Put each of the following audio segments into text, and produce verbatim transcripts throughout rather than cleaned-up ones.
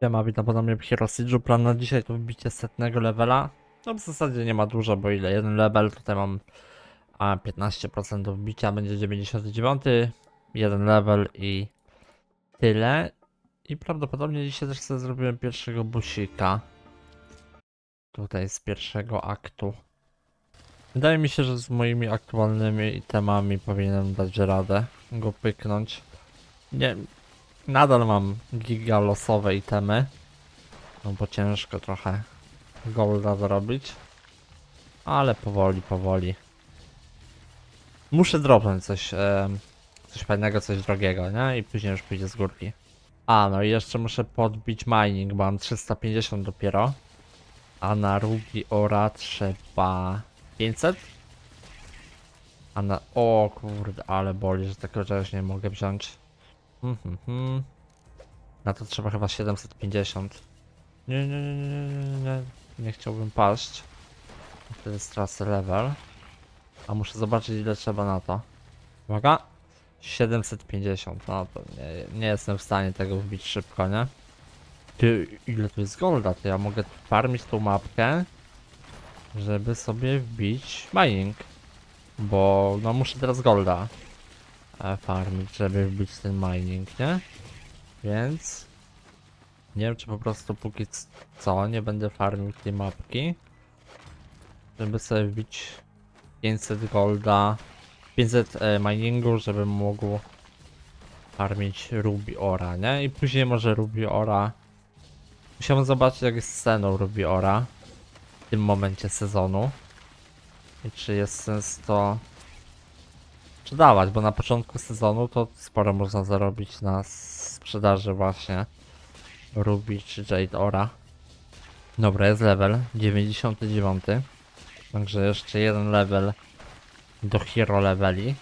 Siema, witam ponownie w Hero Siege'u. Plan na dzisiaj to wbicie setnego levela. No w zasadzie nie ma dużo, bo ile? Jeden level, tutaj mam a, piętnaście procent do wbicia, będzie dziewięćdziesiąty dziewiąty. Jeden level i tyle. I prawdopodobnie dzisiaj też sobie zrobiłem pierwszego busika. Tutaj z pierwszego aktu. Wydaje mi się, że z moimi aktualnymi itemami powinienem dać radę go pyknąć. Nie, nadal mam giga losowe itemy. No bo ciężko trochę golda zarobić. Ale powoli, powoli. Muszę dropnąć coś, e, coś fajnego, coś drogiego, nie? I później już pójdzie z górki. A, no i jeszcze muszę podbić mining, bo mam trzysta pięćdziesiąt dopiero. A na Ruby Ora trzeba pięćset? A na... O kurde, ale boli, że tego czegoś nie mogę wziąć. Hmm, hmm, hmm. Na to trzeba chyba siedemset pięćdziesiąt. Nie, nie, nie, nie, nie, nie, nie chciałbym paść. Wtedy stracę level. A muszę zobaczyć, ile trzeba na to. Uwaga! siedemset pięćdziesiąt. No to nie, nie jestem w stanie tego wbić szybko, nie? Ty, ile tu jest golda? To ja mogę farmić tą mapkę, żeby sobie wbić mining. Bo no muszę teraz golda farmić, żeby wbić ten mining, nie? Więc nie wiem, czy po prostu póki co nie będę farmił tej mapki, żeby sobie wbić pięćset golda, pięćset e, miningu, żebym mógł farmić Ruby Ora, nie? I później może Ruby Ora. Musiałem zobaczyć, jak jest z ceną Ruby Ora w tym momencie sezonu i czy jest sens to sprzedawać, bo na początku sezonu to sporo można zarobić na sprzedaży właśnie Ruby czy Jade Ora. Dobra, jest level dziewięćdziesiąty dziewiąty, także jeszcze jeden level do hero leveli.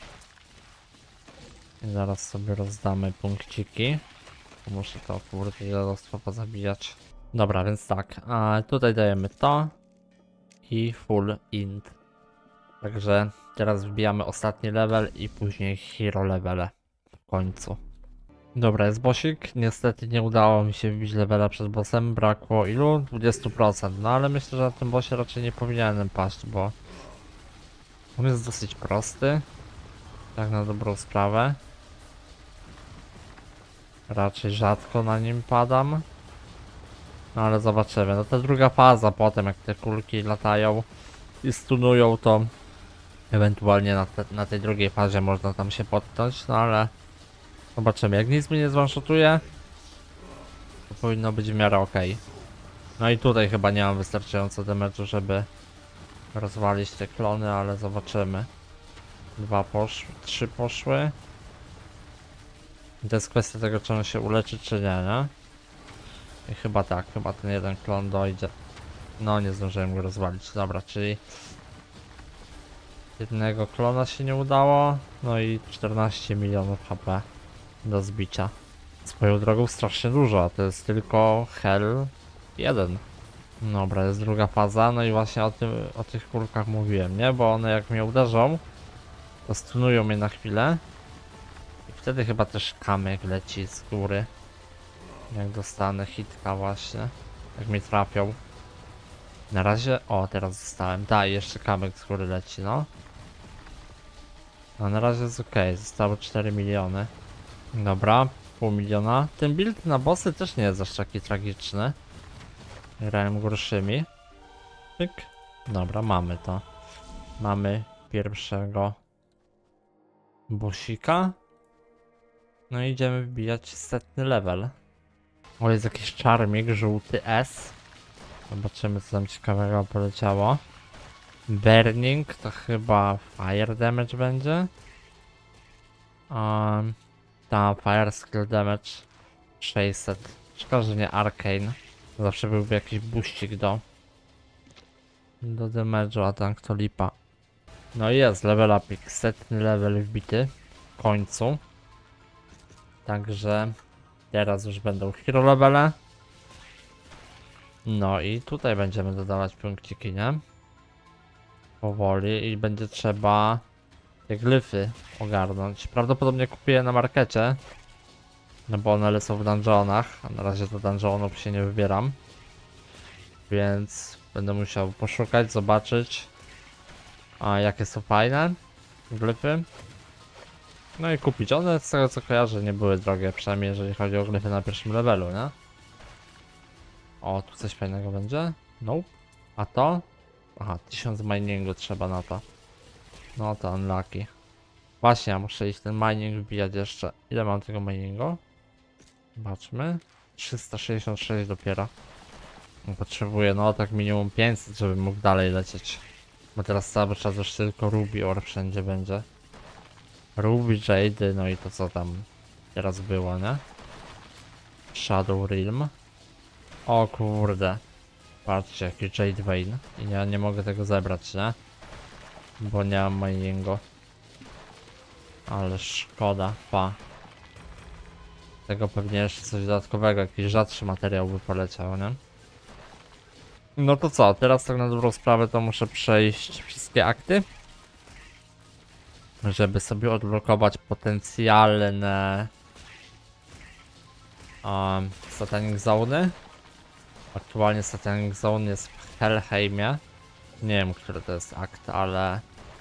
I zaraz sobie rozdamy punkciki. Muszę to kurde dziadostwo pozabijać. Dobra, więc tak, a tutaj dajemy to i full int. Także teraz wbijamy ostatni level i później hero levele w końcu. Dobra, jest bossik. Niestety nie udało mi się wbić levela przed bossem. Brakło ilu? dwadzieścia procent. No ale myślę, że na tym bossie raczej nie powinienem paść, bo on jest dosyć prosty. Tak na dobrą sprawę. Raczej rzadko na nim padam. No ale zobaczymy. No ta druga faza potem, jak te kulki latają i stunują, to ewentualnie na, te, na tej drugiej fazie można tam się potknąć, no ale zobaczymy. Jak nic mi nie zwanshotuje, to powinno być w miarę ok. No i tutaj chyba nie mam wystarczająco damage'u, żeby rozwalić te klony, ale zobaczymy. Dwa poszły, trzy poszły. I to jest kwestia tego, czy on się uleczy, czy nie, nie? I chyba tak, chyba ten jeden klon dojdzie. No, nie zdążyłem go rozwalić. Dobra, czyli jednego klona się nie udało. No i czternaście milionów H P do zbicia. Swoją drogą strasznie dużo, a to jest tylko Hell jeden. Dobra, jest druga faza, no i właśnie o tym, o tych kulkach mówiłem, nie? Bo one jak mnie uderzą, to stunują mnie na chwilę. I wtedy chyba też kamyk leci z góry. Jak dostanę hitka właśnie. Jak mi trafią. Na razie... O, teraz dostałem. Tak, jeszcze kamyk z góry leci, no. No na razie jest ok, zostało cztery miliony. Dobra, pół miliona. Ten build na bossy też nie jest aż taki tragiczny. Grałem gorszymi. Pyk. Dobra, mamy to. Mamy pierwszego bossika. No i idziemy wbijać setny level. O, jest jakiś czarmik, żółty S. Zobaczymy, co tam ciekawego poleciało. Burning to chyba fire damage będzie. Um, ta fire skill damage sześćset. Szkoda, że nie arcane. Zawsze byłby jakiś boostik do do damage'u, a tak to lipa. No i jest level upik, setny level wbity w końcu. Także teraz już będą hero levele. No i tutaj będziemy dodawać punkciki, nie? Powoli i będzie trzeba te glyfy ogarnąć. Prawdopodobnie kupię na markecie. No bo one lecą w dungeonach, a na razie do dungeonów się nie wybieram. Więc będę musiał poszukać, zobaczyć, a jakie są fajne glyfy. No i kupić. One z tego co kojarzę nie były drogie, przynajmniej jeżeli chodzi o glyfy na pierwszym levelu, nie? O, tu coś fajnego będzie? Nope. A to? Aha, tysiąc miningu trzeba na to. No to unlucky. Właśnie, ja muszę iść ten mining wbijać jeszcze. Ile mam tego miningu? Zobaczmy. trzysta sześćdziesiąt sześć dopiero. Potrzebuję no tak minimum pięćset, żeby mógł dalej lecieć. Bo teraz cały czas już tylko Ruby Ore wszędzie będzie. Ruby, Jade, no i to co tam teraz było, nie? Shadow Realm. O kurde. Patrzcie jaki Jade Vein. I ja nie mogę tego zebrać, nie? Bo nie mam miningu. Ale szkoda, pa. Tego pewnie jeszcze coś dodatkowego, jakiś rzadszy materiał by poleciał, nie? No to co, teraz tak na dobrą sprawę to muszę przejść wszystkie akty, żeby sobie odblokować potencjalne um, Satanic Zone. Aktualnie Satanic Zone jest w Helheimie. Nie wiem, który to jest akt, ale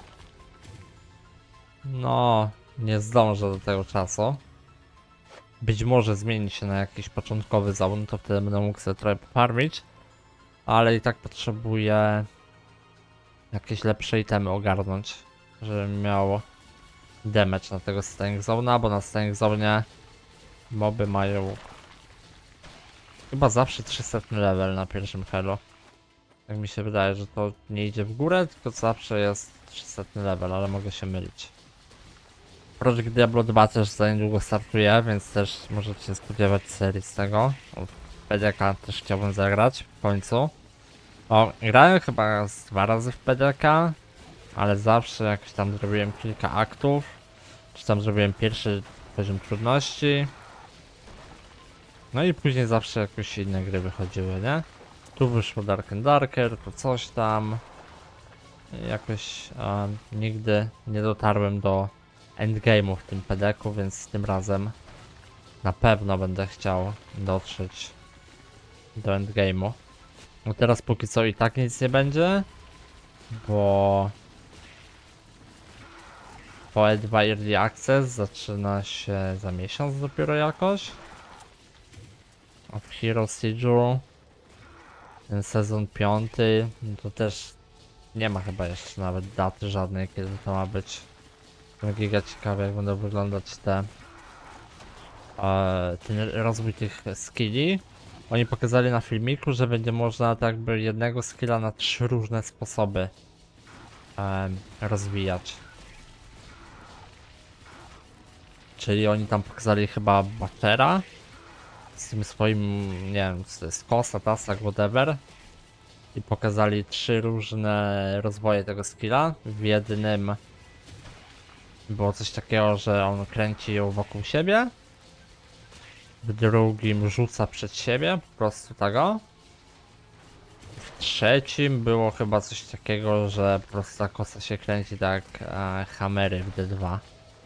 no nie zdążę do tego czasu. Być może zmieni się na jakiś początkowy zone, to wtedy będę mógł sobie trochę pofarmić. Ale i tak potrzebuję jakieś lepsze itemy ogarnąć, żebym miał damage na tego Satanic Zone'a, bo na Satanic Zone'ie moby mają chyba zawsze trzysta level na pierwszym helo. Tak mi się wydaje, że to nie idzie w górę, tylko zawsze jest trzysta level, ale mogę się mylić. Project Diablo dwa też za niedługo startuje, więc też możecie się spodziewać serii z tego. P D K też chciałbym zagrać w końcu. O, grałem chyba z dwa razy w P D K, ale zawsze jakoś tam zrobiłem kilka aktów, czy tam zrobiłem pierwszy poziom trudności. No i później zawsze jakoś inne gry wychodziły, nie? Tu wyszło Dark and Darker, tu coś tam. Jakoś a, nigdy nie dotarłem do endgame'u w tym P D K-u, więc tym razem na pewno będę chciał dotrzeć do endgame'u. No teraz póki co i tak nic nie będzie, bo P O E dwa Early Access zaczyna się za miesiąc dopiero jakoś. A w Hero Siege'u ten sezon piąty, no to też nie ma chyba jeszcze nawet daty żadnej, kiedy to ma być. Giga ciekawe jak będą wyglądać te e, ten rozwój tych skilli. Oni pokazali na filmiku, że będzie można tak jakby jednego skilla na trzy różne sposoby e, rozwijać. Czyli oni tam pokazali chyba Butchera z tym swoim, nie wiem, co to jest, Kosa, Tasak, whatever. I pokazali trzy różne rozwoje tego skilla. W jednym było coś takiego, że on kręci ją wokół siebie. W drugim rzuca przed siebie, po prostu tego. W trzecim było chyba coś takiego, że po prostu ta kosa się kręci tak e, hamery w D dwa.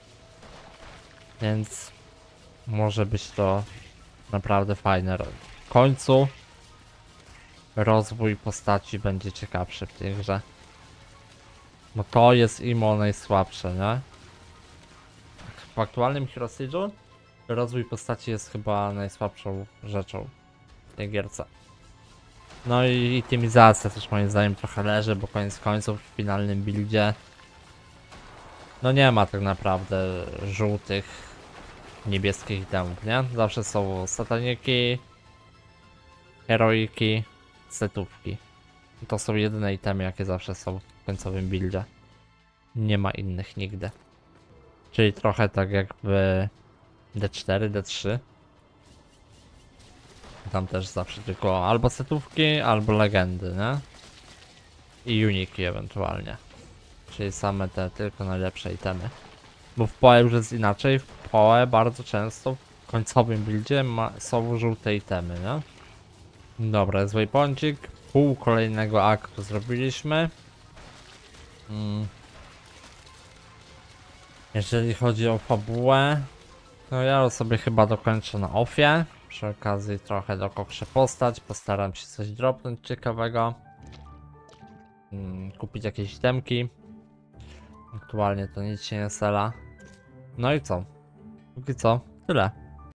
Więc może być to naprawdę fajne. W końcu rozwój postaci będzie ciekawszy w tej grze. Bo to jest imo najsłabsze, nie? W aktualnym Hero Siege'u rozwój postaci jest chyba najsłabszą rzeczą w tej gierce. No i itemizacja też moim zdaniem trochę leży, bo koniec końców w finalnym buildzie no nie ma tak naprawdę żółtych, niebieskich itemów, nie? Zawsze są sataniki, heroiki, setówki. To są jedyne itemy, jakie zawsze są w końcowym buildzie. Nie ma innych nigdy. Czyli trochę tak jak w D cztery, D trzy. Tam też zawsze tylko albo setówki, albo legendy, nie? I uniki ewentualnie. Czyli same te tylko najlepsze itemy. Bo w P O E już jest inaczej. W P O E bardzo często w końcowym buildzie ma, są żółte itemy, nie? Dobra, jest waypointik. Pół kolejnego aktu zrobiliśmy. Hmm. Jeżeli chodzi o fabułę, No ja sobie chyba dokończę na offie. Przy okazji trochę dokokrzę postać. Postaram się coś dropnąć ciekawego. Hmm, kupić jakieś itemki. Aktualnie to nic się nie sela. No i co? Póki co, tyle.